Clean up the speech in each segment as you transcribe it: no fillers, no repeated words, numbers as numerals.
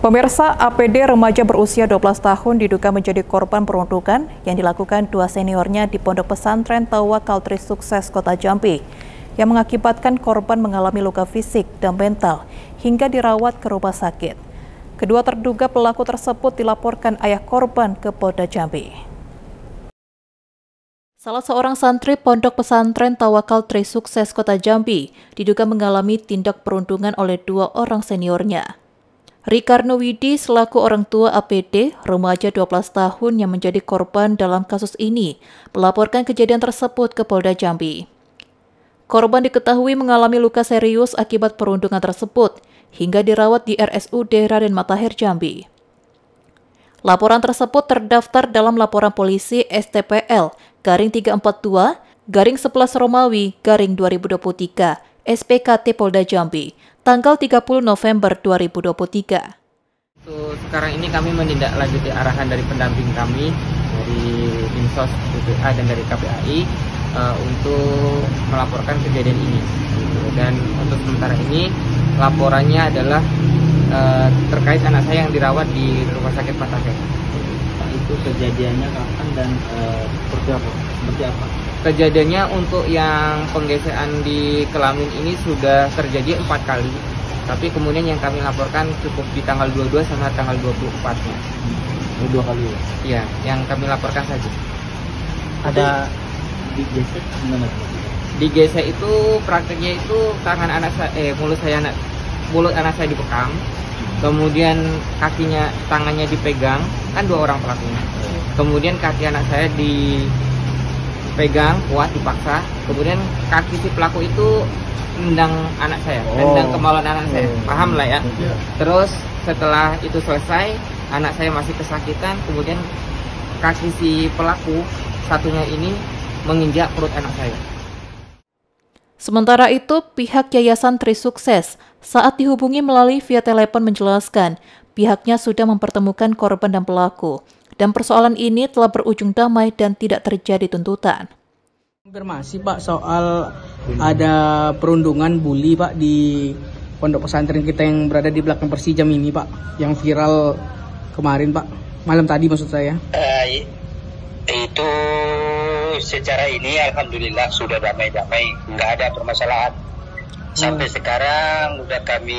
Pemirsa, APD remaja berusia 12 tahun diduga menjadi korban peruntukan yang dilakukan dua seniornya di Pondok Pesantren Tawakal Trisukses Kota Jambi, yang mengakibatkan korban mengalami luka fisik dan mental hingga dirawat ke rumah sakit. Kedua terduga pelaku tersebut dilaporkan ayah korban ke Polda Jambi. Salah seorang santri Pondok Pesantren Tawakal Trisukses Kota Jambi diduga mengalami tindak perundungan oleh dua orang seniornya. Rikarno Widi selaku orang tua APD, remaja 12 tahun yang menjadi korban dalam kasus ini, melaporkan kejadian tersebut ke Polda Jambi. Korban diketahui mengalami luka serius akibat perundungan tersebut, hingga dirawat di RSUD Raden Matahir Jambi. Laporan tersebut terdaftar dalam laporan polisi STPL garing 342 garing 11 Romawi garing 2023 SPKT Polda Jambi tanggal 30 November 2023. Sekarang ini kami menindaklanjuti arahan dari pendamping kami dari Dinsos BPA dan dari KPAI untuk melaporkan kejadian ini. Dan untuk sementara ini laporannya adalah terkait anak saya yang dirawat di Rumah Sakit Matahir. Itu kejadiannya kapan dan seperti apa? Kejadiannya untuk yang penggeseran di kelamin ini sudah terjadi 4 kali. Tapi kemudian yang kami laporkan cukup di tanggal 22 sama tanggal 24-nya. 2 kali ya? Iya, yang kami laporkan saja. Ada digesek gimana? Digesek itu prakteknya itu tangan anak saya, mulut anak saya dibekam. Kemudian tangannya dipegang, kan 2 orang pelakunya. Kemudian kaki anak saya dipegang, kuat dipaksa. Kemudian kaki si pelaku itu nendang anak saya, nendang kemaluan anak saya. Paham lah ya. Terus setelah itu selesai, anak saya masih kesakitan. Kemudian kaki si pelaku satunya ini menginjak perut anak saya. Sementara itu, pihak Yayasan Trisukses saat dihubungi melalui via telepon menjelaskan pihaknya sudah mempertemukan korban dan pelaku, dan persoalan ini telah berujung damai dan tidak terjadi tuntutan. Konfirmasi Pak soal ada perundungan bully Pak di pondok pesantren kita yang berada di belakang Persijam ini Pak, yang viral kemarin Pak, malam tadi maksud saya. Itu secara ini alhamdulillah sudah damai-damai, nggak ada permasalahan. Sampai sekarang udah kami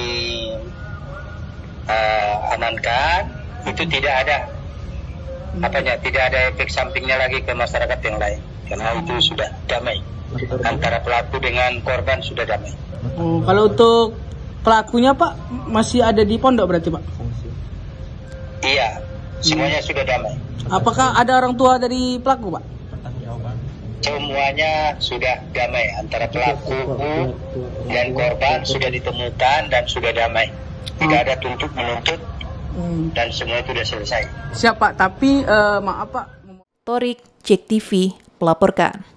amankan, itu tidak ada tidak ada efek sampingnya lagi ke masyarakat yang lain, karena itu sudah damai. Antara pelaku dengan korban sudah damai. Kalau untuk pelakunya Pak masih ada di pondok berarti Pak? Iya, semuanya sudah damai. Apakah ada orang tua dari pelaku Pak? Semuanya sudah damai, antara pelaku dan korban sudah ditemukan dan sudah damai. Tidak ada tuntut menuntut dan semua itu sudah selesai. Siap Pak, tapi maaf Pak. Torik, JEK TV, melaporkan.